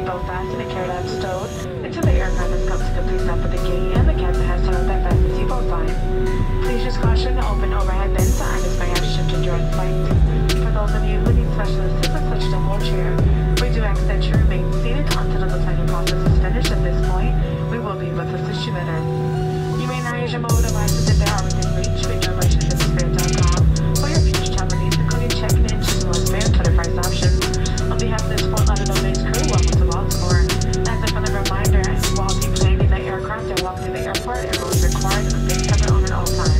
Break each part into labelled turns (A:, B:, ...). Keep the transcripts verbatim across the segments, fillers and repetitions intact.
A: seatbelt fastened and carried out stowed until the aircraft has come to complete stop at the gate and the captain has turned that fasten seatbelt sign. Please use caution to open overhead bins and this may have shifted during flight. For those of you who need special assistance such as a wheelchair, we do ask that you remain seated until the planning process is finished. At this point, we will be able to assist you better. You may now use your mobile devices if they are within reach with your merchant at spirit dot com for your future travel needs, including checking in, choosing most fair and total price options. On behalf of this Fort Lauderdale-based crew, welcome to Baltimore. As a friendly reminder, while deplaning the aircraft and walk through the airport, everyone is required to face cover on at all times.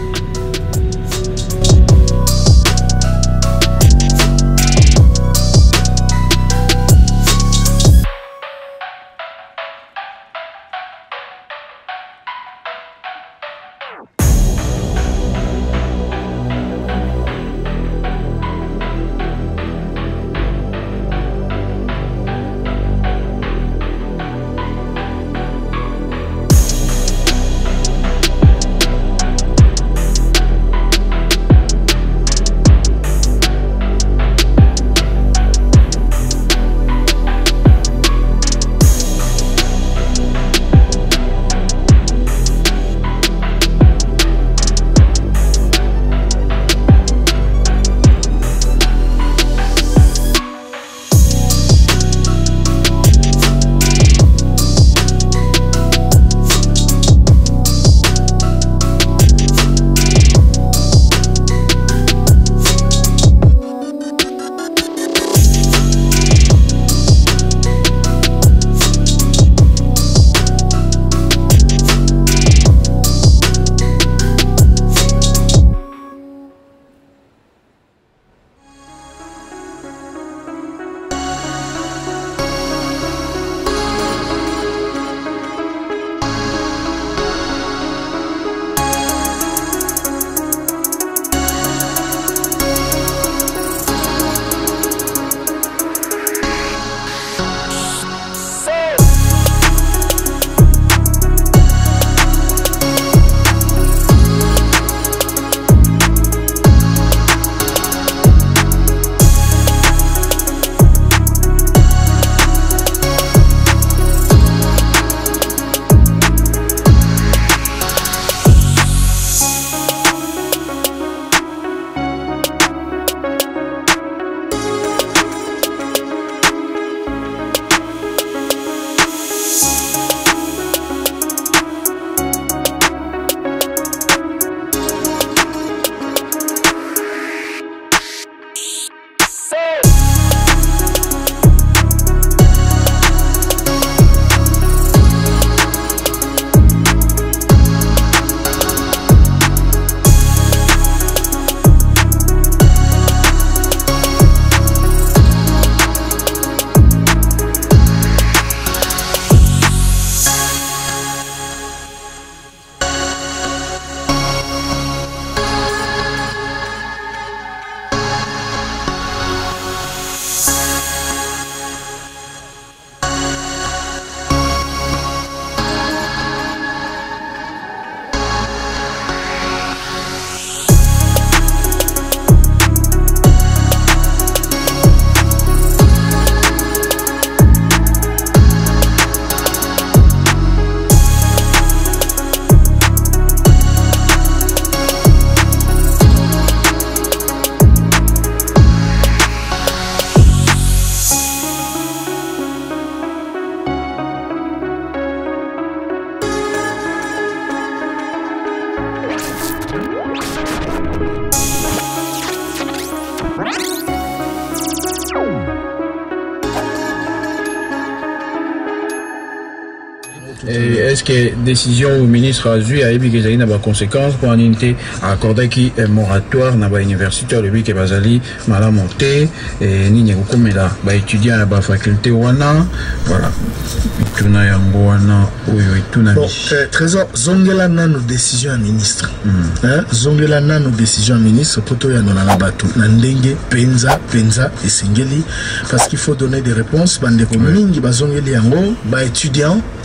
B: Est-ce que décision au ministre a eu à ébiquer des conséquences pour en inter accorder qui est moratoire dans l'université le bique bazali mala monté et ni comme là ba étudiant à la faculté wana voilà tuna yango wana oyo ituna
C: bon trésor zongela nano décision à ministre hein zongela nano décision à ministre poto ya nona na batu na ndenge penza penza et singeli parce qu'il faut donner des réponses bande ko mingi bazongeli yango ba étudiant hein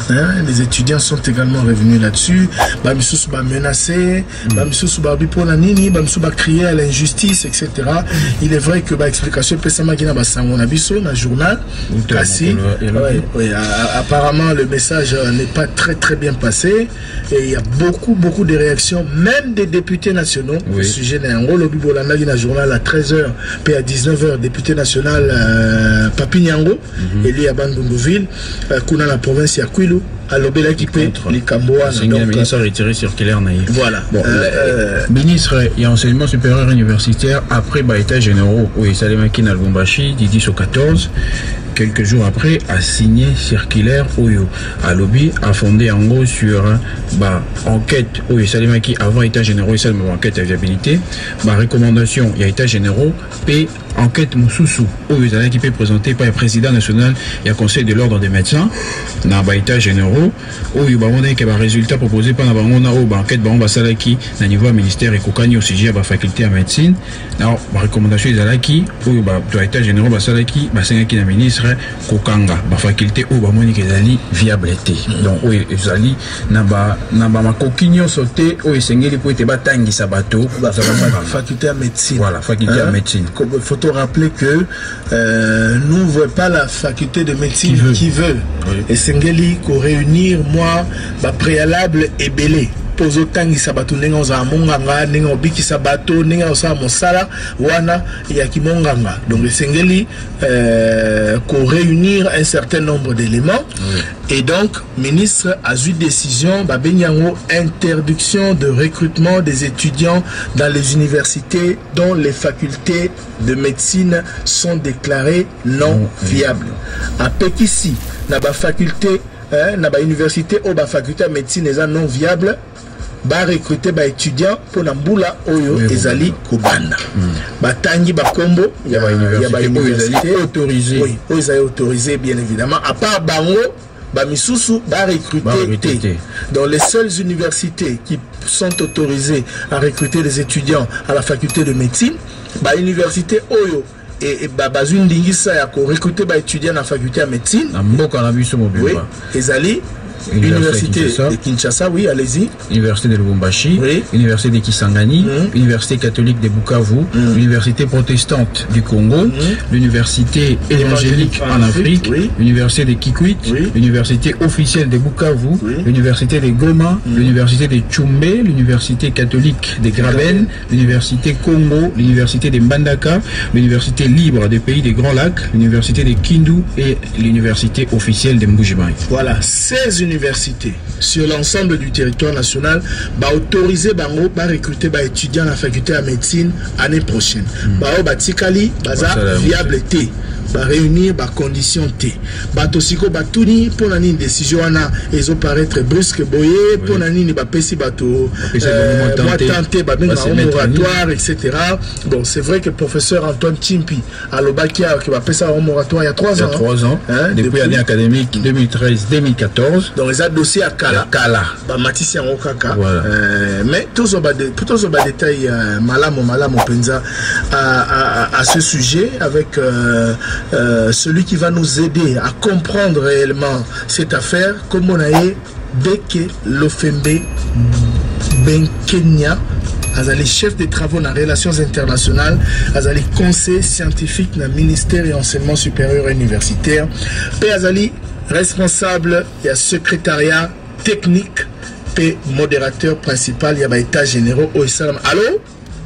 C: les étudiants sont également revenus là-dessus. Bamissous ba menacé, Bamissous ba bipona nini, Bamissous ba crier à l'injustice, et cetera. Il est vrai que ba explication pesama gina ba sangona biso na journal. Kasi, ouais, ouais, apparemment le message n'est pas très très bien passé et il y a beaucoup beaucoup de réactions, même des députés nationaux. Oui. Au sujet d'un lobby bolanda na journal à treize heures, puis à dix-neuf heures, député national euh, Papi Nyango, mm-hmm. Eli Abandunduville, euh, kuna la province ya Kwilu. À l'obéla qui peut les Cambois.
B: Le ministre a retiré circulaire naïf.
C: Voilà.
B: Bon, euh, le ministre et enseignement supérieur universitaire après bah, états généraux où il s'allait maquiner à Lubumbashi du dix au quatorze. Quelques jours après, a signé circulaire Oyo. À lobby a fondé en gros sur bah, enquête où il s'allait maquiner avant état généraux, il s'allait enquête à viabilité. Bah, recommandation, il y a état généraux, P enquête Moussoussou, où il s'allait qui peut présenter par le président national et le conseil de l'ordre des médecins. Dans bah, état généraux, où il y a un résultat proposé par l'enquête Basalaki, au niveau du ministère et Kokani au sujet de la faculté en médecine. Alors, la recommandation est Zalaki, où il y a un état général Basalaki, Basalaki, le ministre Kokanga, la faculté où il y a une viabilité. Donc, où il y a une coquignon sauté, où il y a une tangi sabato,
C: la faculté en médecine.
B: Voilà, faculté en médecine.
C: Il faut rappeler que euh, nous ne voulons pas la faculté de médecine qui veut. Qui veut. Oui. Et Sengeli, qu'on réunir, moi, ma préalable est belé. Pozo tangi sabato nenga oza monganga nenga obiki sabato nenga osa mosala wana ya kimonganga. Donc le Sengeli euh, qu'on réunir un certain nombre d'éléments. Oui. Et donc ministre a eu décision babenyango interdiction de recrutement des étudiants dans les universités dont les facultés de médecine sont déclarées non oui. viables. À Pekissi, na ba faculté hein, na ba université ou ba faculté de médecine est non viable. Ba recruter ba étudiants pour Nambula Oyo oui, ezali oui. Kobanda. Mm. Ba tangi ba kombo ya ba université autorisé. Oui, ezali autorisé bien évidemment. À part bango ba misusu ba recruter. Dans les seules universités qui sont autorisées à recruter des étudiants à la faculté de médecine, ba université Oyo et bah bazune dingisa ya ko recruter ba étudiants à la faculté de médecine.
B: Mboka na biso mobile.
C: Oui, ezali Université, Université de Kinshasa, oui, allez-y.
B: Université de Lubumbashi, oui. Université de Kisangani, mmh. Université catholique de Bukavu, mmh. Université protestante du Congo, mmh. l'Université évangélique en, en Afrique, oui. L'Université de Kikwit, oui. L'Université officielle de Bukavu, oui. L'Université de Goma, mmh. L'Université de Tchumbe, l'Université catholique de Graben, l'Université Congo, l'Université de Mbandaka, l'Université libre des pays des Grands Lacs, l'Université de Kindu et l'Université officielle de Mbujimayi.
C: Voilà, seize universités sur l'ensemble du territoire national va autoriser bango ba recruter ba étudiants à la faculté de médecine année prochaine. Mm. Ba ba tikali baza viabilité ba réunir ba condition T. Ba tosiko ba tuni pour la une décision ana ezo paraître brusque boyer pour la une ba pesi bato moi tenter ba benga moratoire et cetera. Bon, c'est vrai que le professeur Antoine Chimpi à l'Obakia qui va passer un moratoire il y a trois ans.
B: Il y a trois ans. Hein, depuis, depuis l'année académique deux mille treize deux mille quatorze.
C: Donc les a dossiers à Kala.
B: Kala.
C: Bah Matisse en Okaka. Voilà. Euh, mais tous les détails malam malam penza à, à, à ce sujet avec euh, euh, celui qui va nous aider à comprendre réellement cette affaire. Comme on a eu Beke Lofembe Benkenya. Azali chef des travaux dans les relations internationales, Azali conseil scientifique dans le ministère et enseignement supérieur et universitaire, P Azali responsable et secrétariat technique et modérateur principal, il y a état généraux au Islam. Allô?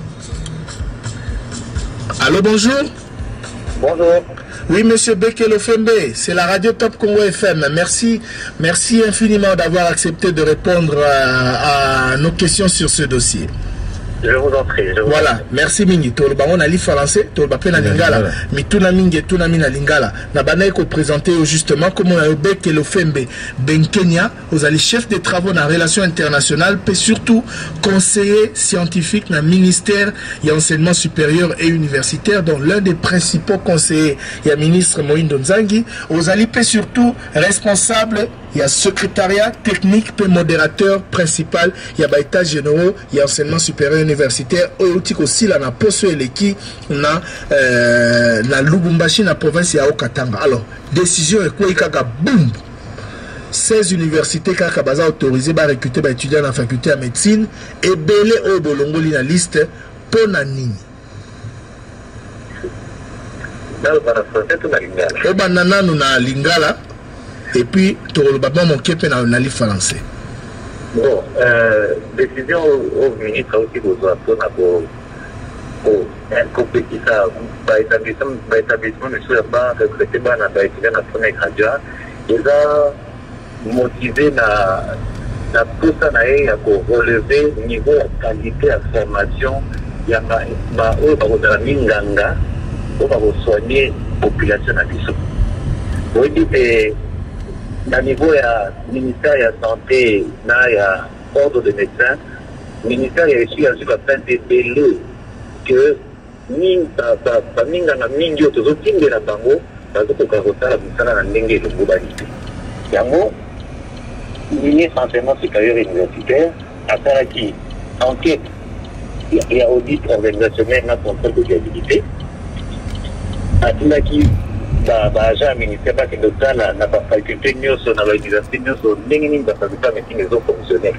C: Allô, bonjour.
D: Bonjour.
C: Oui, monsieur Bekelo Fembe, c'est la radio Top Congo F M. Merci, merci infiniment d'avoir accepté de répondre à, à nos questions sur ce dossier.
D: Je vous en prie. Je vous
C: voilà,
D: en prie.
C: merci mingi. Tout le monde a li français, tout le monde a lingala. Mais tout na mingi, tout na mina lingala. Na banaï ko présenter justement comment on a obé que le Fembe Ben Kenya, vous allez chef des travaux dans relations internationales, puis surtout conseiller scientifique dans le ministère et enseignement supérieur et universitaire, dont l'un des principaux conseillers, il y a ministre Moïndo Nzangi. Vous allez puis surtout responsable. Il y a secrétariat technique et modérateur principal, il y a état généraux, il y a enseignement supérieur universitaire, il y a aussi la poste qui na na Lubumbashi na province ya Okatanga. Alors, décision est quoi ikaga boum. seize universités kaka baza autorisé ba recruter ba étudiants dans la faculté de médecine et belé au bolongoli na liste pona nini o banana nous na lingala et puis tolo baba mon kepe na na li français.
D: Bon, euh, décision au ministre aussi besoin pour pour un compétiteur par établissement par établissement ne soit pas recruté par na étudiant na première graduat ils a motivé na na poussa na ya ko relever niveau de qualité de formation ya ba ba o ba ko da minganga o ba ko soigner population na biso. Oui, dit na niveau ya ministère ya santé na ya ordre de médecins ministère ya ici a sur la fin de belé que ni ba ba minganga mingi to zo tinge na bango ba ko ka rotala bisana na ndenge de globalité. Yango ministre enseignement supérieur universitaire à qui enquête et audit organisationnel dans contrôle de viabilité à qui agent ministère qui de ça n'a pas faculté ni sur la l'université ni sur n'importe quoi parce que mais les autres fonctionnaires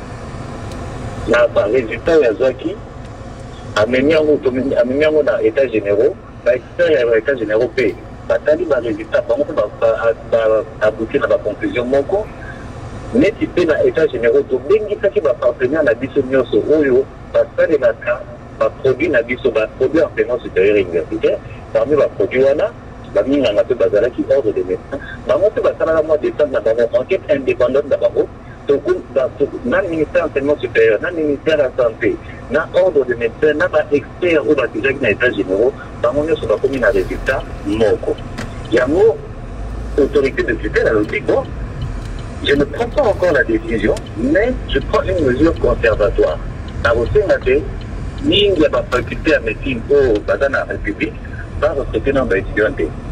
D: n'a pas résultat ya zaki a mené en a mené en état généraux ba expert ya état généraux p ba tali ba résultat ba ko ba aboutir à la conclusion moko mais tu peux dans l'état général de bengi qui va parvenir à la biso nyoso oyo parce que les matas va produire la biso va produire enseignement supérieur universitaire parmi va produire wana ba minga na pe bazala qui ordre des médecins ba mo pe basala la moi défendre na bango enquête indépendante na bango donc dans le ministère enseignement supérieur dans le ministère de la santé na ordre des médecins na ba expert ou ba déjà na état général ba mo nyoso ba komi na résultat moko yango autorité de tutelle alors dit bon je ne prends pas encore la décision, mais je prends une mesure conservatoire. La Rossingate, ni il y a pas faculté à médecine au Bazan à la République, va recruter dans l'étudiant.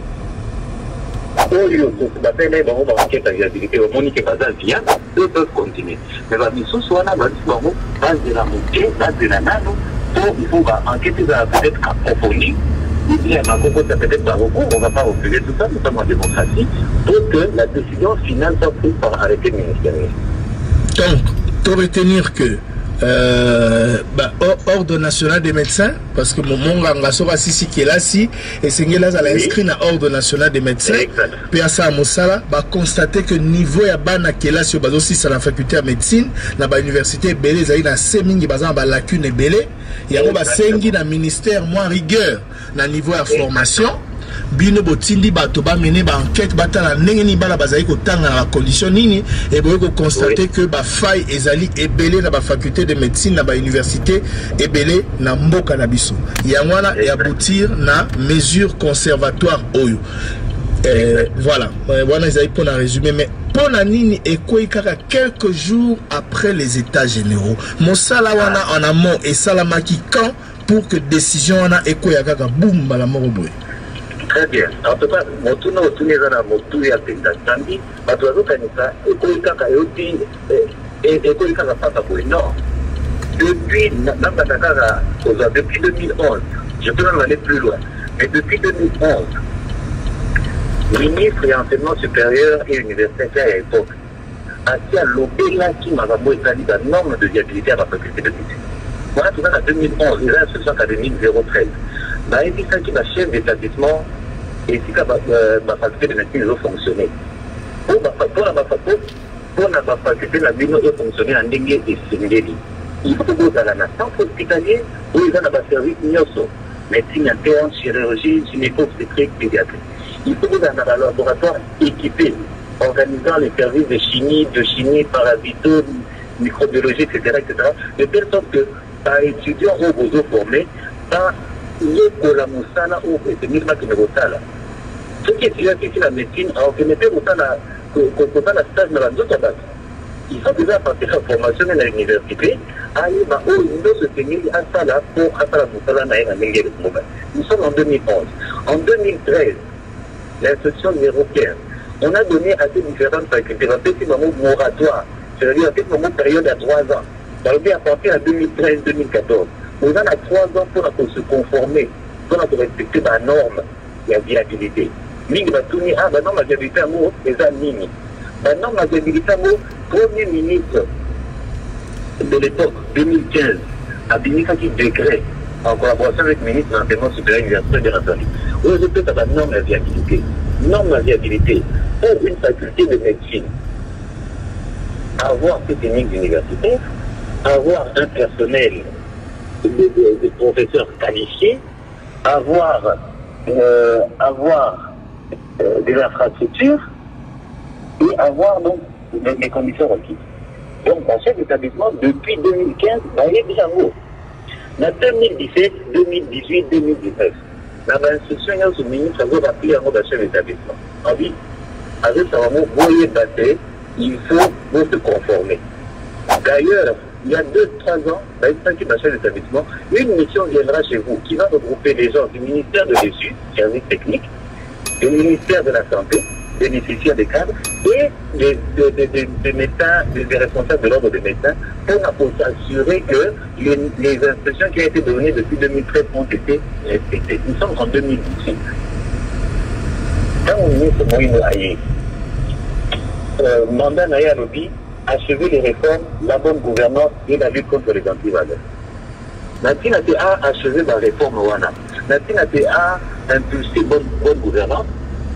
D: Au lieu de se battre, les barreaux vont enquêter à la viabilité, au Monique Bazan via, eux peuvent continuer. Mais la mission soit là, base de la montée, base de la nano, pour il faut enquêter peut-être approfondir. Il y a un concours peut-être par recours, on ne va pas refuser tout ça, notamment en démocratie, pour que la décision finale soit prise par arrêté ministériel.
C: Donc, pour retenir que euh, bah, ordre national des médecins, parce que mon monde a si qui est là, si, et c'est là, ça l'a inscrit dans l'ordre national des médecins, puis à ça, Moussala, va constater que niveau ya bana qui est là, sur aussi sur la faculté de médecine, dans l'université Belé, il y a une sémingi, dans la lacune Belé, il y a un ministère moins rigueur dans le niveau de la formation. Bino botindi bato ba mener ba enquête batala ndenge ni bala bazali ko tanga na condition nini et boye ko constater que ba faille ezali ebelé na ba faculté de médecine na ba université ebelé na mboka na biso yangwana et aboutir na mesure conservatoire oyo euh, voilà wana ezali pour na résumer mais pour na nini ekoi kaka quelques jours après les états généraux mosala wana en amont et salamaki quand pour que décision wana ekoi kaka boum bala moko boye.
D: Très bien. En tout cas, mon tour au tour dans mon tour à Tandis, ma tour à Kanisa, et Koikaka et Oti, et Koikaka Papa non. Depuis, depuis deux mille onze, je peux même aller plus loin, mais depuis deux mille onze, ministre et enseignement supérieur et universitaire à l'époque, a dit à l'Obéla qui m'a établi la norme de viabilité à la faculté de médecine. Voilà, tout ça en deux mille onze, les instructions académiques zéro treize. Bah, il dit ça qui va chef d'établissement et si ma faculté de médecine doit fonctionner. Pour la faculté de la médecine doit fonctionner en dengue et singeli. Il faut que vous allez dans un centre hospitalier où ils ont un service nyoso, médecine interne, chirurgie, gynéco-obstétrique, pédiatrie. Il faut que vous ayez un laboratoire équipé, organisant les services de chimie, de chimie, parasito, microbiologie, et cetera, et cetera, de telle sorte que par étudiants ou vous formés, par la moussala ou c'est mille qui me rotala. Ce qui est ici la médecine, alors que mettez rotala, qu'on a la stage dans la d'autres bases. Ils sont déjà partis à formation à l'université, à y va où ils doivent se tenir à ça là pour à la moussala na y le moment. Nous sommes en deux mille onze. En deux mille treize, l'instruction numéro quinze, on a donné à ces différentes facultés un petit moment moratoire, c'est-à-dire un petit moment période à trois ans. Ça veut dire à partir de deux mille treize deux mille quatorze. Nous avons trois ans pour se conformer, pour respecter la norme de la viabilité. Ligue va tourner, ah, bah non, ma viabilité à moi, c'est ça, mini. La norme habilité au premier ministre de l'époque, deux mille quinze, a béni qui décret en collaboration avec le ministre de l'enseignement supérieur universitaire de l'Anatolie. Aujourd'hui, c'est la norme de viabilité. Norme de viabilité pour une faculté de médecine. Avoir ces techniques universitaires, avoir un personnel de, de, de professeurs qualifiés, avoir, euh, avoir euh, des infrastructures et avoir donc les, les conditions requises. Donc, dans chef d'établissement, depuis deux mille quinze, il y a déjà haut. En deux mille dix-sept, deux mille dix-huit, deux mille dix-neuf, dans l'instruction, il y a un ministre qui a appelé un chef d'établissement. On dit, avec ça, vous voyez battre, il faut se conformer. D'ailleurs, il y a deux trois ans, dans le chef d'établissement, une mission viendra chez vous qui va regrouper les gens du ministère de l'Éducation, service technique, du ministère de la Santé, des bénéficiaires des cadres et des, des, des, des, des médecins, des, des responsables de l'ordre des médecins pour, pour s'assurer que les, les instructions qui ont été données depuis deux mille treize ont été respectées. Nous sommes en deux mille dix-huit. Quand le ministre Moïse Aye, euh, mandat Naya Lobby, achever les réformes, la bonne gouvernance et la lutte contre les antivaleurs. Natina a achevé la réforme Wana. Natina a impulsé bonne, bonne gouvernance.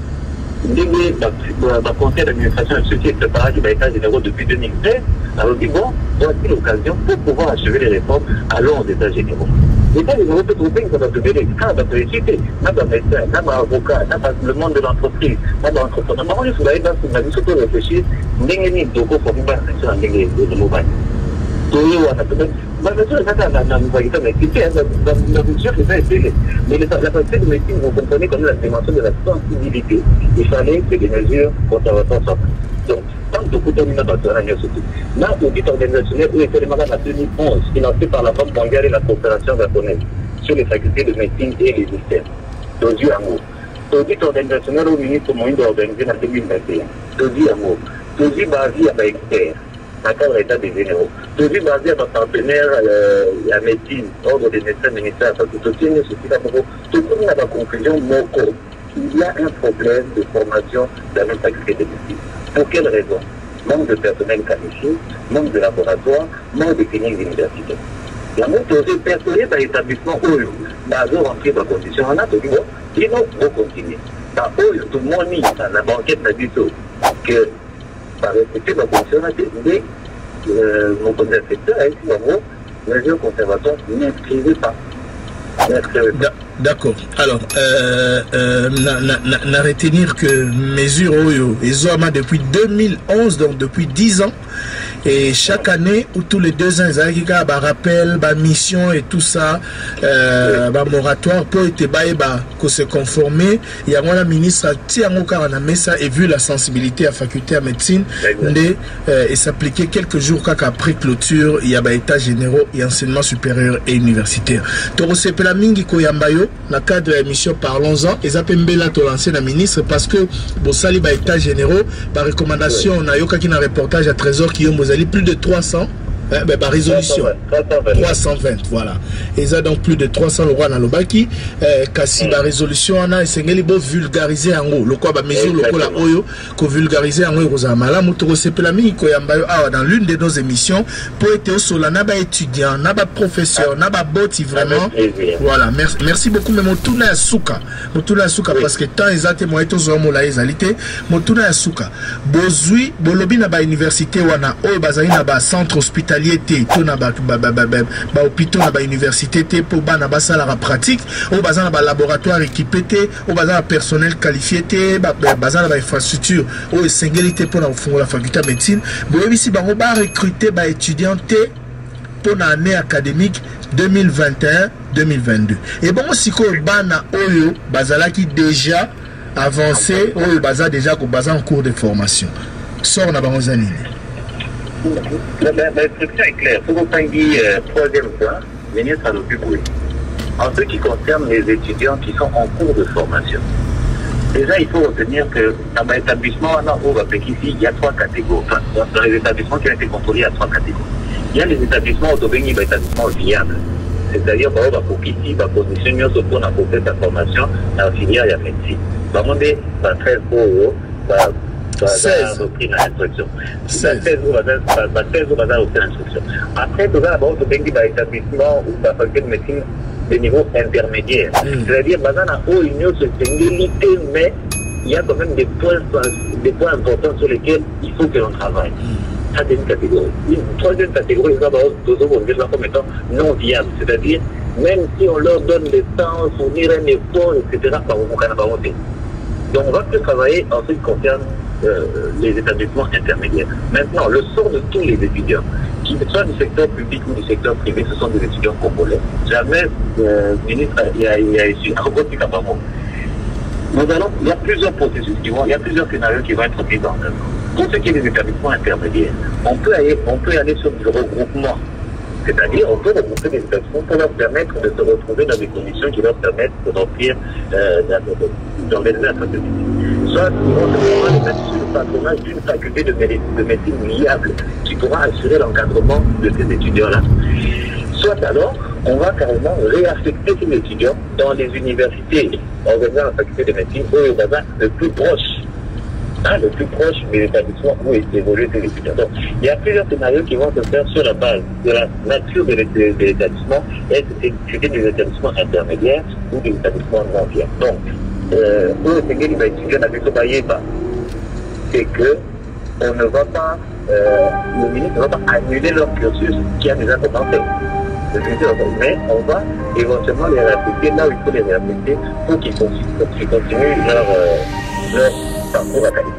D: Le conseil d'administration de ce qui est préparé du État généraux depuis deux mille treize, alors dit bon, voici l'occasion pour pouvoir achever les réformes, allons aux États généraux. L'État généraux peut trouver que ça va se donner, quand ça peut réciter, n'a pas médecin, n'a pas avocat, n'a pas le monde de l'entreprise, n'a pas entrepreneur. Mais on est dans ce qu'on surtout réfléchir, n'est-ce pas de quoi pour faire sur un délai de mobile. Mais bien sûr, ça, ça, ça nous va être expliqué, la mesure que ça a été. Mais la faculté de médecine, vous comprenez comme la dimension de la sensibilité. Il fallait que des mesures conservatoires soient prises. Donc, tant que vous terminez dans ce règne surtout. Là, l'audit organisationnel où était le mandat en deux mille onze, financé par la Banque mondiale et la coopération japonaise, sur les facultés de médecine et les systèmes. L'audit amour. L'audit organisationnel au ministre Moïse doit organiser en deux mille vingt et un. L'audit amour. L'audit basé à l'expert. Dans le cadre de l'État des généraux. Toujours basé à notre partenaire, euh, la médecine, ordre des médecins, ministère, tout le monde tout le monde a la conclusion, il y a un problème de formation dans notre faculté de médecine. Pour quelle raison? Manque de personnel qualifié, manque de laboratoire, manque de cliniques universitaires. La montée personnelle dans l'établissement où basé rentrer dans la condition, on a tout dit, bon, il faut continuer. Par où tout le monde dit, dans la banquette, n'a dit tout, que par respecter la condition, on a décidé mon contracepteur a été en mesure conservatoire n'inscrivait pas.
C: D'accord. Alors, euh, euh, n'a retenir que mesure Oyo et Zoama depuis deux mille onze, donc depuis dix ans. Et chaque année, ou tous les deux ans, ils ont un rappel, une mission et tout ça, euh, un moratoire pour se conformer. Il y a un ministre qui a mis ça et vu la sensibilité à la faculté de médecine, de euh, s'appliquer quelques jours après clôture, il y a des états généraux et enseignement supérieur et universitaire. Donc, c'est pour la mingi koyambayo, dans le cadre de l'émission Parlons-en, ils ont appelé l'ancien ministre parce que, bon, ça, les états généraux, par recommandation, on a eu un reportage à Trésor qui ont plus de trois cents, hein, ben, par résolution trois cent vingt, voilà. Et ça donc plus de trois cents euros dans le baki. Kasi la résolution on a essayé de vulgariser en haut. Le quoi ba mesure le quoi la oyo ko vulgariser en haut aux amala mutoro sepelami ko yambayo ah dans l'une de nos émissions pour être au sola na ba étudiant, na ba professeur, na ba boti vraiment. Voilà, merci merci beaucoup mais motuna ya suka. Motuna ya suka parce que tant exactement eto zo mo la ezalité, motuna ya suka. Bozui bolobi na ba université wana o bazali na ba centre hospitalier to na ba ba ba ba hôpital na ba université te pour ba na ba salle pratique o bazali na ba laboratoire équipé te o bazali na personnel qualifié te ba bazali na ba infrastructure o esengeli pour na fongola faculté de médecine boyebi si bango ba recruter ba étudiant te pour l'année académique deux mille vingt et un deux mille vingt-deux. Et bon, si ko bana oyo bazala qui déjà avancé, oyo baza déjà ko baza en cours de formation. Sort na bango zanini.
D: L'instruction est claire. Pour qu'on dit troisième point, le ministre a le plus bruit. En ce qui concerne les étudiants qui sont en cours de formation. Déjà, il faut retenir que dans l'établissement, ici, il y a trois catégories. Enfin, dans les établissements qui ont été contrôlés, il y a trois catégories. Il y a les établissements autobénis, les établissements viables. C'est-à-dire, par exemple, pour qu'ici, la condition se pour apporter sa formation dans la filière de la médecine. Par contre, treize euros, seize repris l'instruction. seize jours repris l'instruction. Après, tout ça, d'abord, tu as établissement ou la faculté de médecine de niveau intermédiaire. C'est-à-dire, dans la haute union, c'est une limité, mais il y a quand même des points, des points importants sur lesquels il faut que l'on travaille. Ça, c'est une catégorie. Une troisième catégorie, c'est comme étant non viable. C'est-à-dire, même si on leur donne le temps, fournir un effort, et cetera, par où on va monter. Donc, on va plus travailler en ce qui concerne euh, les établissements intermédiaires. Maintenant, le sort de tous les étudiants, qu'ils soient du secteur public ou du secteur privé, ce sont des étudiants congolais. Jamais euh, le ministre a, a, a issu un robot capable. Nous allons, il y a plusieurs processus qui vont, il y a plusieurs scénarios qui vont être mis en œuvre. Pour ce qui est des établissements intermédiaires, on peut aller, on peut aller sur du regroupement. C'est-à-dire, on peut regrouper des établissements pour leur permettre de se retrouver dans des conditions qui leur permettent de remplir, euh, d'organiser la faculté. Soit, ils vont se les mettre sur le patronage d'une faculté de médecine, de médecine viable qui pourra assurer l'encadrement de ces étudiants-là. Soit alors, on va carrément réaffecter ces étudiants dans les universités organisant la faculté de médecine ou le bazar le plus proche. Hein, le plus proche des établissements où évoluent ces étudiants. Donc, il y a plusieurs scénarios qui vont se faire sur la base de la nature de l'établissement et de des établissements intermédiaires ou des établissements non viables. Donc, euh, pour les étudiants n'avaient pas c'est que on ne va pas, euh, le ministre ne va pas annuler leur cursus qui a déjà commencé. Mais on va éventuellement les réaffecter là où il faut les réaffecter pour qu'ils continuent, continuent leur, euh, leur parcours académique.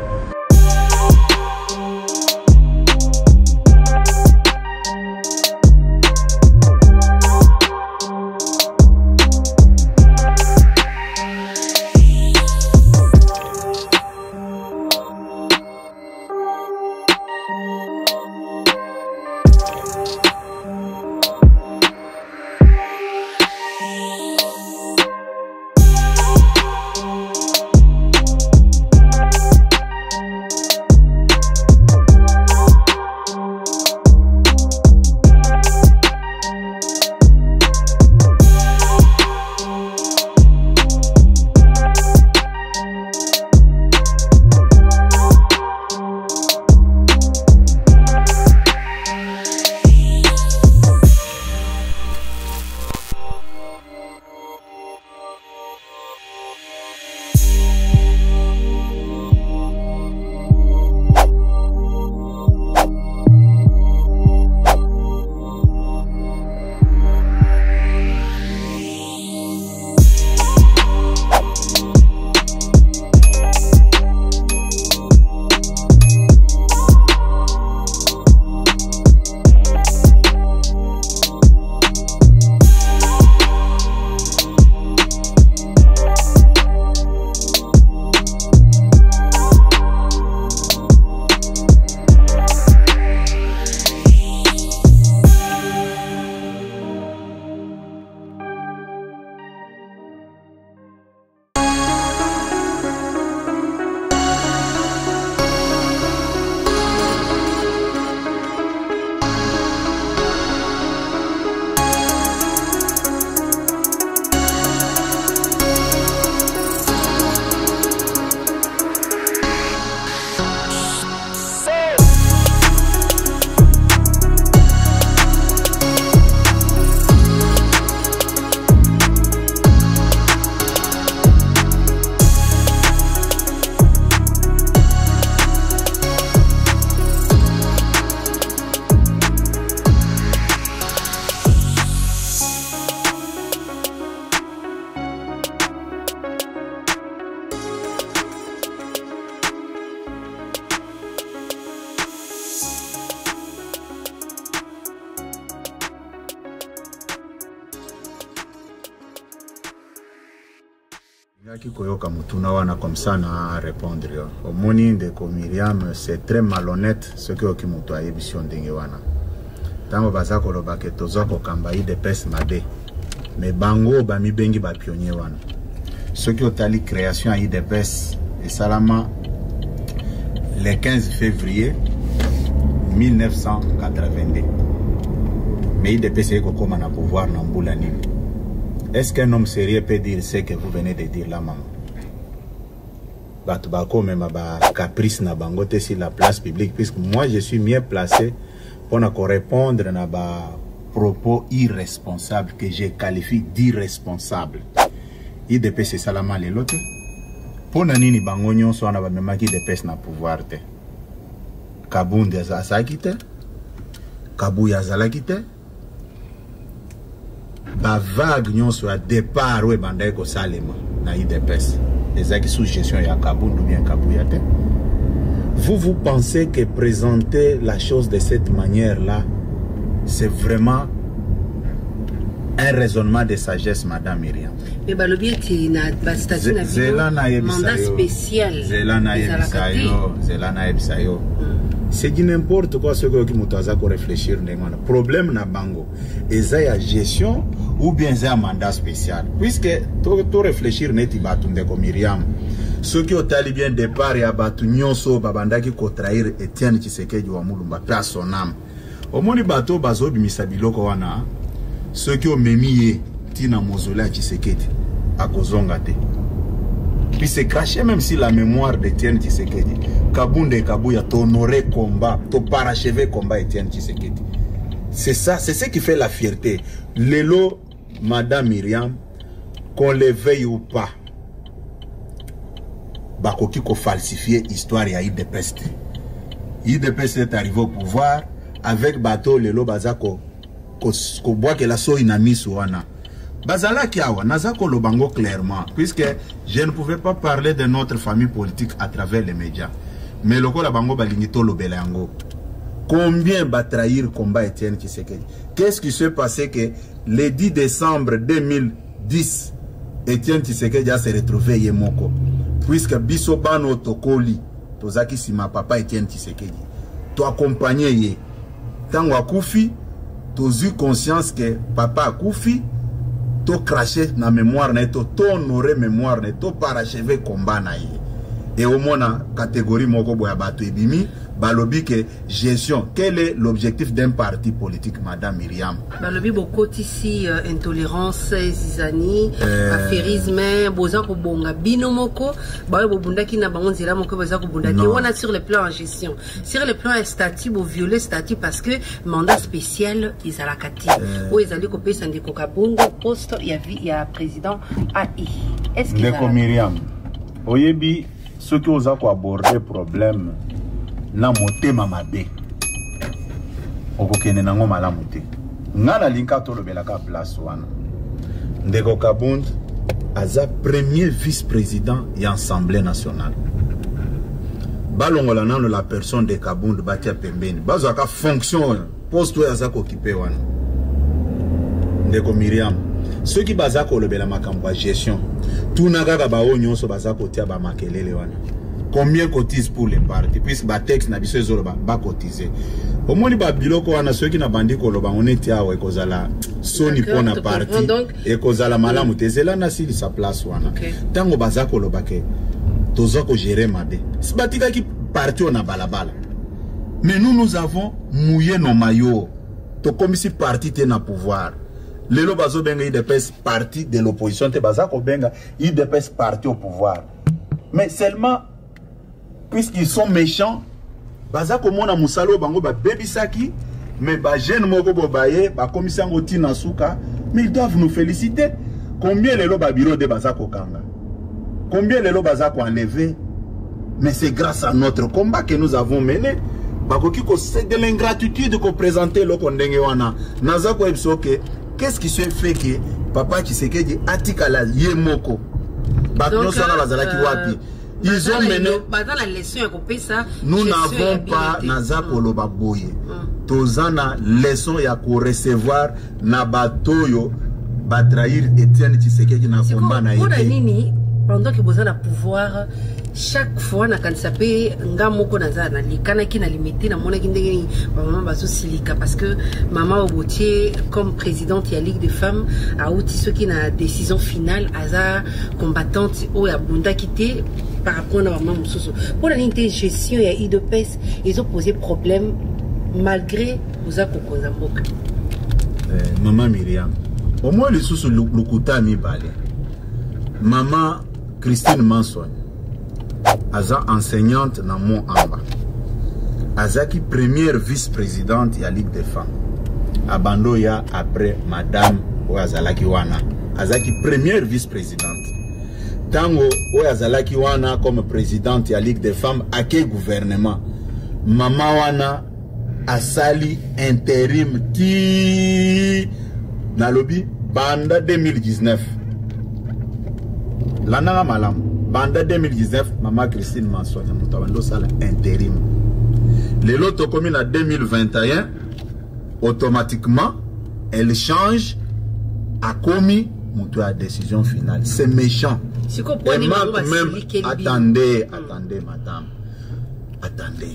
E: Koyoka mutuna wana comme ça na répondre au moni de Miriam, c'est très malhonnête ce que okimuto a émission ndenge wana tango bazako loba ke tozako kamba I D P S made mais bango ba mi bengi ba pionnier wana ce qui otali création I D P S et salama le quinze février mille neuf cent quatre-vingt-deux mais I D P S est comme na pouvoir na mbula nini. Est-ce qu'un homme sérieux peut dire ce que vous venez de dire là, maman? batubako même ba caprice na bangote sur la place publique, puisque moi je suis mieux placé pour répondre à ba propos irresponsables que je qualifie d'irresponsables. I D P S c'est ça la mal et l'autre. Pour nani bango nyonso wana ba memaki I D P S na pouvoir te. Kabundi azalaki te. Kabuya azalaki te. Ba vague nyonso à départ ou bandai ko salema na I D P S. Les sous gestion ya Kabundi ou bien Kabuya te. Vous vous pensez que présenter la chose de cette manière-là, c'est vraiment un raisonnement de sagesse, Madame Myriam?
F: Mais bah, le bien, c'est un mandat spécial.
E: C'est du n'importe quoi ce que vous avez réfléchir. Le problème na bango, c'est la gestion ou bien c'est un mandat spécial. Puisque tout réfléchir n'est pas tout de comme Myriam. Ceux qui ont tali bien départ et abattu nyonso babanda qui ko trahir Etienne Tshisekedi wa Mulumba perd son âme. Au moni bateau bazo bimisa biloko wana. Ceux qui ont mémié tina mausolée Tshisekedi à kozonga te. Puis c'est craché même si la mémoire d'Etienne Tshisekedi. Kabunde et Kabuya t'honorer combat, t'o parachever combat Etienne Tshisekedi. C'est ça, c'est ce qui fait la fierté. Lélo, Madame Myriam, qu'on le veuille ou pas. Bakoki ko falsifier histoire ya I D P S. I D P S est arrivé au pouvoir avec bateau lelo bazako ko bois que la so inamis wana. Bazala kiawa nazako lobango clairement puisque je ne pouvais pas parler de notre famille politique à travers les médias. Mais loko la bango balingito lobela yango. Combien va trahir combat Etienne Tshisekedi? Qu'est-ce qui s'est passé que le dix décembre deux mille dix Etienne Tshisekedi a se retrouvé yemoko? Puisque biso bano tokoli tozaki sima papa Etienne Tshisekedi to accompagner ye tango akufi tozu conscience que papa akufi to cracher na mémoire na to to honorer mémoire na to parachever combat na ye et au moins catégorie moko boya bato ebimi balobi que gestion. Quel est l'objectif d'un parti politique, Madame Myriam?
F: Balobi beaucoup ici euh, intolérance, zizani, euh... affairisme, boza ko bonga binomoko, ba bobunda ki na bango nzela moko boza ko bunda ki on a sur le plan en gestion. Sur le plan statut bo violer statut parce que mandat spécial ils à la kati. Ou ils allaient copier Sandiko Kabungo poste il y a il y a président A I. Est-ce que
E: Ndeko Myriam oyebi ceux qui osent aborder problème na motema mabe okokene nango malamu te ngala linka tolobelaka place wana Ndeko Kabundi aza premier vice-président ya Assemblée nationale balongola nano la personne de Kabundi batia pembeni bazaka fonction poste oyo aza kokipe wana Ndeko Myriam ceux qui baza kolobela makambo ya gestion tunaka ka bao nyonso baza kotia ba makelele wana. Combien cotise pour les partis? Puisque ba texte na biso ezolo ba, ba cotiser. Au moins ba biloko wana ceux qui na bandi koloba on était awa ekozala soni pona parti et kozala malamu tezela na sili sa place wana. Tango baza koloba ke tozo ko gérer made. Si batika ki parti on a balabala. Mais nous nous avons mouillé nos maillots. To comme si parti te na pouvoir. Lelo bazo benga I D P S parti de l'opposition te baza ko benga I D P S parti au pouvoir. Mais seulement puisqu'ils sont méchants, baza komona musalo bango ba bebisaki, mais ba jeune moko bobaye, ba commissaire ngoti na suka, mais ils doivent nous féliciter. Combien les loba bureau de baza kokanga? Combien les loba baza ko enlever? Mais c'est grâce à notre combat que nous avons mené. Bakoki ko c'est de l'ingratitude ko présenter lo kondenge wana. Naza ko ebsoke, qu'est-ce qui se fait que papa Tshisekedi atika la yemoko? Ba no sala bazala ki wapi? Ils ont mené. Nous n'avons pas naza koloba boye. Tozana leçon ya ko recevoir na batoyo ba trahir Etienne Tshisekedi na combat na
F: yé. Pendant que vous avez le pouvoir, chaque fois na kansape ngamoko naza na likana ki na limité na mona kindenge maman baso silika parce que maman Obotier comme présidente de la Ligue des femmes a outi ceux qui na décision finale aza combattante o ya bunda quitté par rapport à maman Moussoussou. Pour la ligne de gestion il y a I D P S ils ont posé problème malgré vous a kokozamboka.
E: Maman Myriam au moins les sous le kuta mi balé maman Christine Manson aza enseignante na Mont Amba. Azaki première vice-présidente ya Ligue des femmes. Abando ya après madame Oazalaki wana. Azaki première vice-présidente. Tango Oazalaki wana comme présidente ya Ligue des femmes ake gouvernement. Mama wana asali intérim ti nalobi banda deux mille dix-neuf. L'année malam banda deux mille dix-neuf Maman Christine Mansonia Moutawando sala intérim. Les lots commis en deux mille vingt et un, automatiquement, elle change à commis la décision finale. C'est méchant. Et même, attendez, attendez, madame. Attendez.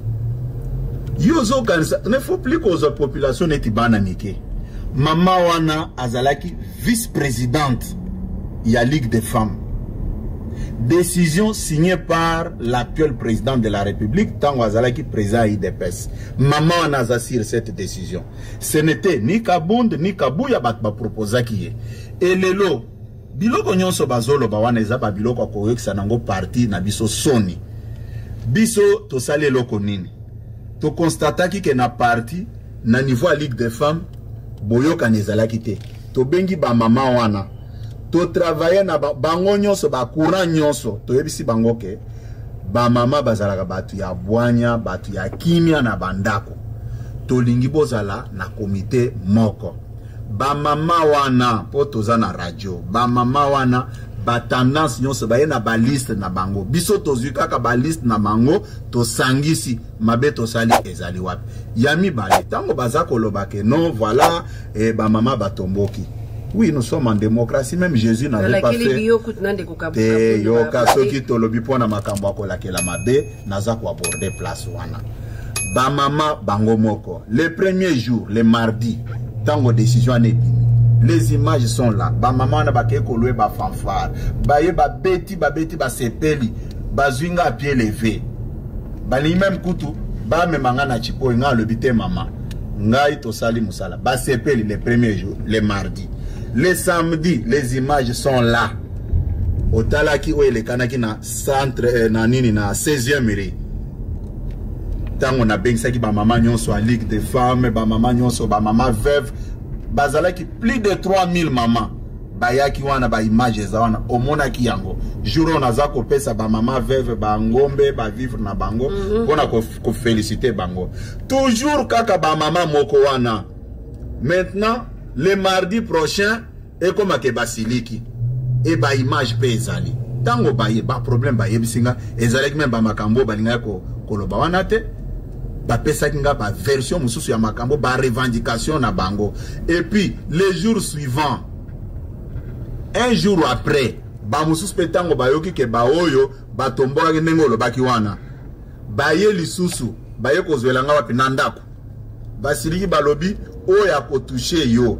E: Yozo kanisa, ne faut plus que la population n'ait pas bananique. Maman wana azalaki vice-présidente de la Ligue des femmes. Décision signée par l'actuel président de la République, Tango Azalaki, président I D P S. Maman en a assiré cette décision. Ce n'était ni Kabound, ni Kabouya Batba proposa qui est. Et le lot, biloko nyonso bazolo bawaneza ba biloko ko yekisa nango parti na biso soni. Biso to sale loko nini. To constataki que na parti na niveau à Ligue des femmes boyoka nezalaki te. To bengi ba maman wana. To travailler na bango nyonso ba courant nyonso to yebisi bango ke ba mama bazalaka batu ya bwanya batu ya kimia na bandako to lingi bozala na komite moko ba mama wana po toza na radio ba mama wana ba tendance nyonso ba na ba liste na bango biso tozuka ka ba liste na bango to sangisi mabe to sali ezali wapi yami bale tango bazako lobake non voilà et ba mama batomboki. Oui, nous sommes en démocratie, même Jésus n'avait pas fait. Et yoka soki tolobi pona makambo akola kela mabe naza ko aborder place wana. Ba mama bango moko. Le premier jour, le mardi, tango décision anedimi. Les images sont là. Ba mama na ba kekolwe ba fanfare. Ba ye ba beti ba beti ba sepeli. Ba zwinga à pied levé. Ba li même kutu ba me mangana chipo nga le bité mama. Ngai to sali musala. Ba sepeli le premier jour, le mardi. Les samedis, les images sont là. Au Talaki, où il est kanaki na centre, na nini na seizième mairie. Tant on a bien ça qui ba maman nyonso en Ligue des femmes, ba maman nyonso, ba maman veuve, bazalaki plus de trois mille mamans. Bayaki wana ba images za wana omona ki yango. Jour on a za ko pesa ba maman veuve ba ngombe ba vivre na bango, pona ko ko féliciter bango. Toujours kaka ba maman moko wana. Maintenant le mardi prochain, et comme à Kebasiliki, et ba image paysanne. Tango ba ba problème ba yebisinga, ezalek même ba makambo ba linga ko koloba wanate, ba pesa kinga ba version mususu ya makambo ba revendication na bango. Et puis les jours suivants, un jour après, ba mususu petango ba yoki ke ba oyo ba tombola ngengolo ba kiwana. Ba ye lisusu, ba ye ko zwelanga wapi nandako. Basiliki balobi oya ko toucher yo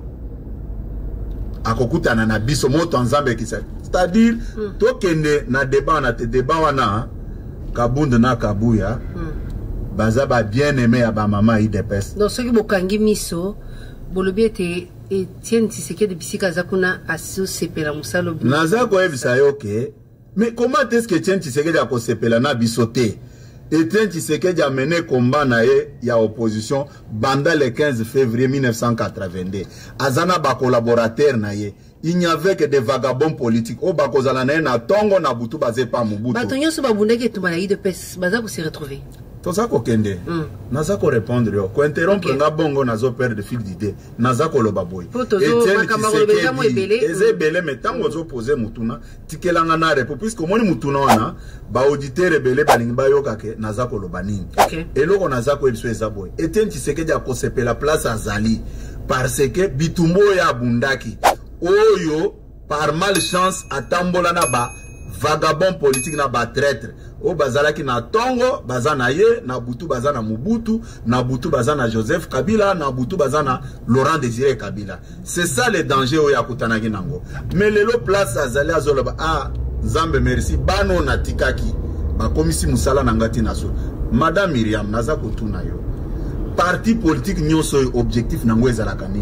E: akokutana na biso moto nzambe kisa c'est-à-dire mm. tokende na débat na te débat wana Kabound na Kabuya mm. baza ba bien aimé ya ba mama I D P S
F: donc ce qui bokangi miso bolobi ete Etienne Tshisekedi bisika zakuna asu sepela musalo
E: naza ko evisa yoke mais comment est-ce que Etienne Tshisekedi a ko sepela na bisote Etienne Tshisekedi a mené combat na ye ya opposition banda le quinze février mille neuf cent quatre-vingt-deux. Azana ba collaborateur na ye. Il n'y avait que des vagabonds politiques. O ba kozala na ye na tongo na butu baze pa mubutu.
F: Ba tonyo so ba bundeke tumana I D P S baza ko se retrouver.
E: Toza ko kende. Mm. Naza ko répondre yo. Ko interrompre okay. Nga bongo nazo perdre fil d'idée. Naza ko loba boy. Etienne Tshisekedi eze belé mais tango zo poser mutuna tikelanga na repo puisque moni mutuna wana ba auditeur belé balingi ba yoka ke naza ko loba nini. Okay. Et loko naza ko ebiso eza boy. Etienne Tshisekedi a kosepela place azali parce que bitumbo ya bundaki oyo par malchance atambola na ba vagabond politique na ba traître o bazalaki na tongo bazana ye na butu bazana Mobutu na butu bazana Joseph Kabila na butu bazana Laurent Désiré Kabila. C'est ça le danger o yakutana kinango. Mais lelo place azali azoloba ah Nzambe merci bano na tikaki ba komisi musala na ngati naso. Madame Myriam naza kutuna yo. Parti politique nyonso objectif nango ezalaka nini?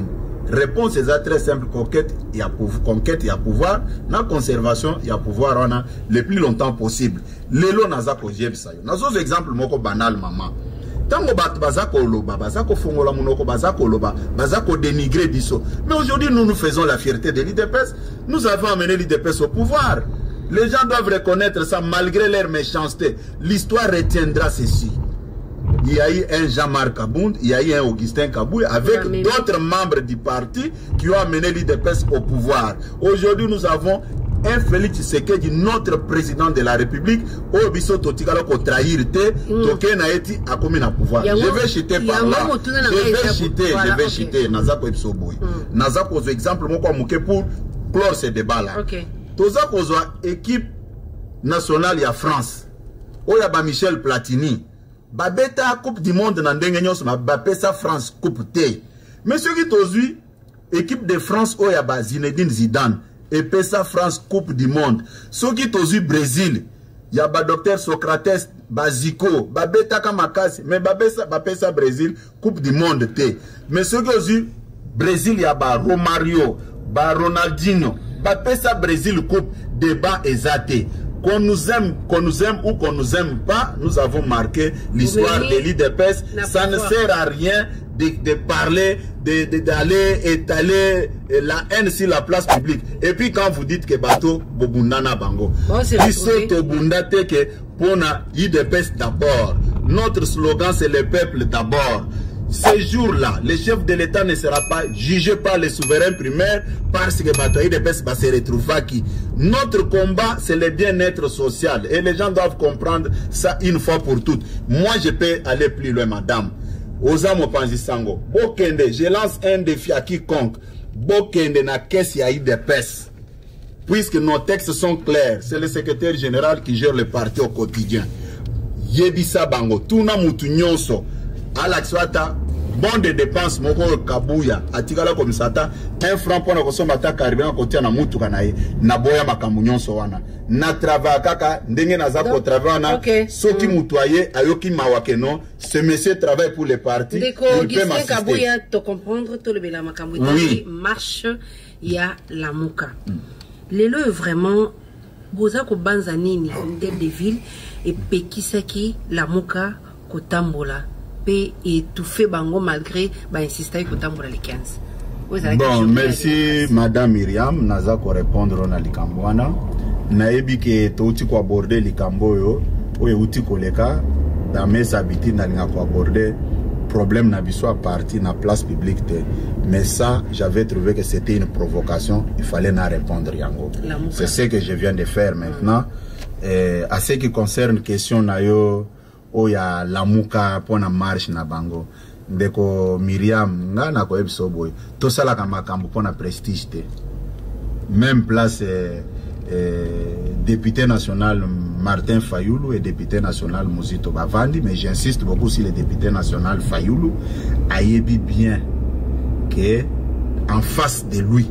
E: réponse est très simple. Conquête, il y a pouvoir, conquête, il y a pouvoir. La conservation, il y a pouvoir. On a le plus longtemps possible. Lelo naza ko jeb sayo. Nazo exemple moko banal maman. Tango bat bazako loba, bazako fongola monoko, bazako loba, bazako dénigrer biso. Mais aujourd'hui nous nous faisons la fierté de l'I D P S. Nous avons amené l'I D P S au pouvoir. Les gens doivent reconnaître ça malgré leur méchanceté. L'histoire retiendra ceci. Il y a eu un Jean-Marc Kabound, il y a eu un Augustin Kaboué avec d'autres membres du parti qui ont amené l'I D P S au pouvoir. Aujourd'hui, nous avons un Félix Tshisekedi, notre président de la République, au biso totikalo ko trahir te, toke na eti a commis na pouvoir. Je vais chiter par là. Je vais chiter, je vais chiter. Nazako Epsoboui. Nazako zo exemple moko muke pour clore ce débat là. Tozako zo équipe nationale ya France. Oya ba Michel Platini. Babeta Coupe du Monde na ndenge nyonso ma bapesa France Coupe T. Monsieur qui tozui équipe de France oya ba Zinedine Zidane et pesa France Coupe du Monde. Ceux qui tozui Brésil ya ba docteur Socrates Bazico babeta kamakasi mais babesa bapesa Brésil Coupe du Monde T. Mais ceux qui tozui Brésil ya ba Romario ba Ronaldinho bapesa Brésil Coupe débat exaté. Qu'on nous aime, qu'on nous aime ou qu'on nous aime pas, nous avons marqué l'histoire de l'I D P S. Ça ne sert à rien de, de parler, d'aller étaler la haine sur la place publique. Et puis quand vous dites que bateau, bobundana bango. Il saute au bundate que pour na I D P S d'abord. Notre slogan c'est le peuple d'abord. Ce jour-là, le chef de l'État ne sera pas jugé par les souverains primaires parce que Batoï de Pes va se retrouver qui. Notre combat, c'est le bien-être social. Et les gens doivent comprendre ça une fois pour toutes. Moi, je peux aller plus loin, madame. Ozamo Panzisango. Bokende, je lance un défi à quiconque. Bokende na caisse ya I D P S. Puisque nos textes sont clairs, c'est le secrétaire général qui gère le parti au quotidien. Yebisa Bango, Tuna Mutunyonso. À l'axwata, bon de dépenses, moko kabouya, atikala comme ça, un franc pour la consommation caribéen côté na mutu kanaye, na boya makamunyon sowana, na travail kaka, ndenge na zako travail na, soki mutuaye, ayoki mawakeno, ce monsieur travaille pour les partis, il peut m'assister. Kabouya, te comprendre, tout le bela makamouya, marche, il y a la mouka. Lelo est vraiment, boza ko banzanini, une des villes, et pekisaki, la mouka, kotambola. Et tout fait bango malgré bah insister que tambour les quinze. Bon, merci madame Myriam naza ko répondre na likambwana nayebi ke touti ko aborder likambo yo oye uti koleka dans mes habitudes na linga ko aborder problème na biso à partir na place publique te. Mais ça j'avais trouvé que c'était une provocation, il fallait na répondre yango. C'est ce que je viens de faire maintenant. Et à ce qui concerne question na yo o ya lamuka pona marche na bango ndeko Myriam nga na ko ebiso boy to sala ka makambo pona prestige te même place eh, eh, député national Martin Fayoulou et député national Muzito Bavandi, mais j'insiste beaucoup sur le député national Fayoulou ayebi bien que en face de lui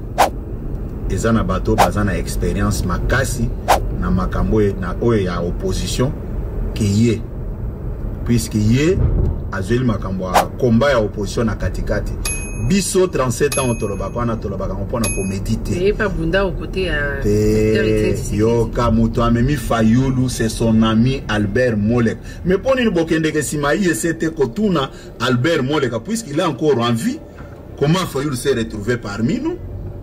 E: ezana bato bazana expérience makasi na makambo na oye ya opposition qui est puisqu'il y a Azul Makamboa combat à opposition à katikati biso trente-sept ans tolobaka na tolobaka mpona ko méditer
F: et pas bunda au côté à
E: yo kamuto amemi Fayoulou c'est son ami Albert Molek mais pour une bokende que simaï c'était kotuna Albert Molek puisqu'il est encore en vie comment Fayoulou s'est retrouvé parmi nous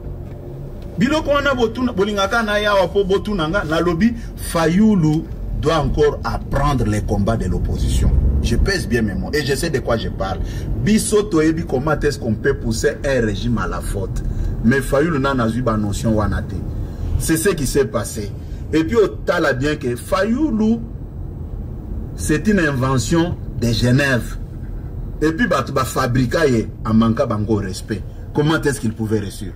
E: biloko wana botuna bolingaka na ya wapo botuna nga na lobby Fayoulou doit encore apprendre les combats de l'opposition. Je pèse bien mes mots et je sais de quoi je parle. Bisoto ebi comment est-ce qu'on peut pousser un régime à la faute. Mais Fayoulou n'a pas eu la notion wanate. C'est ce qui s'est passé. Et puis au tala bien que Fayoulou c'est une invention de Genève. Et puis bah tu vas fabriquer en manquant bango respect. Comment est-ce qu'il pouvait réussir?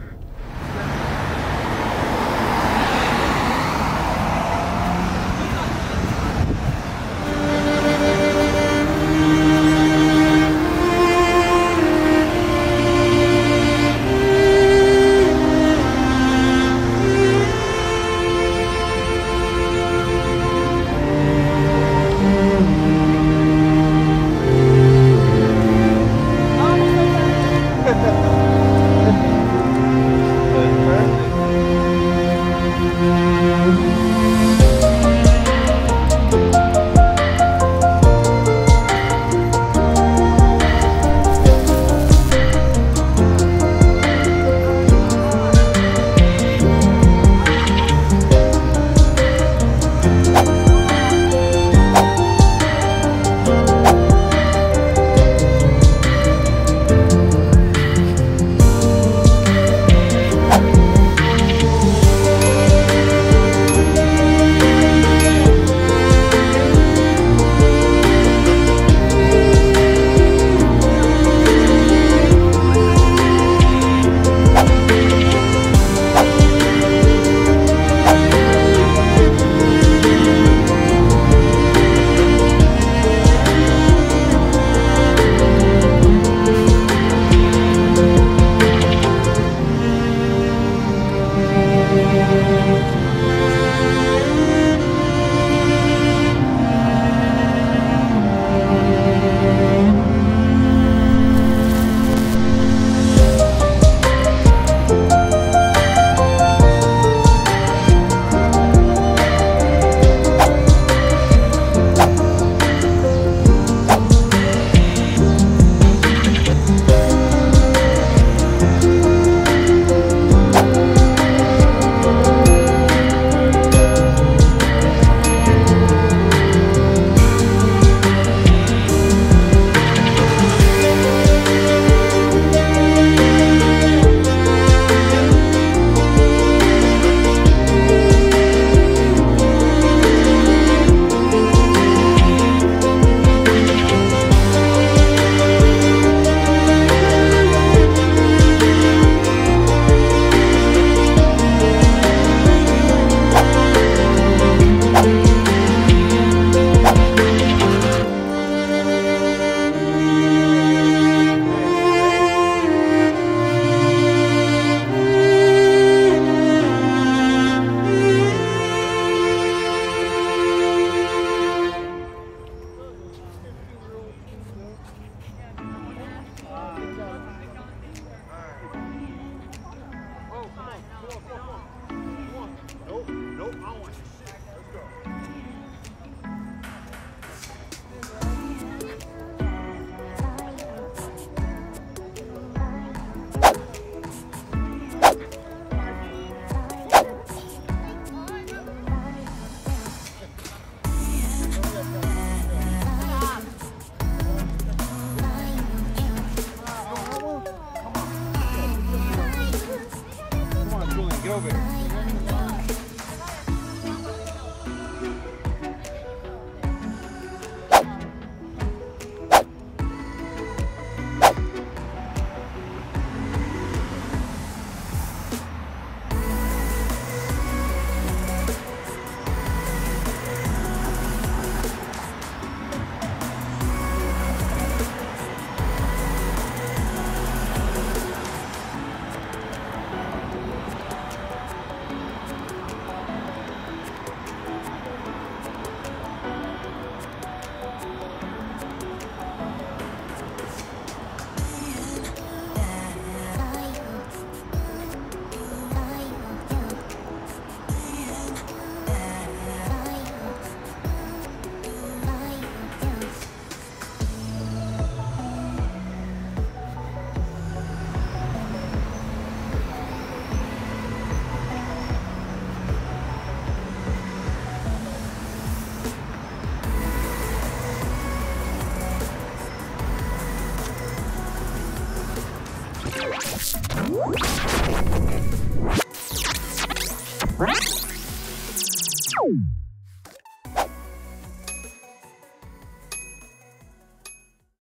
G: Right.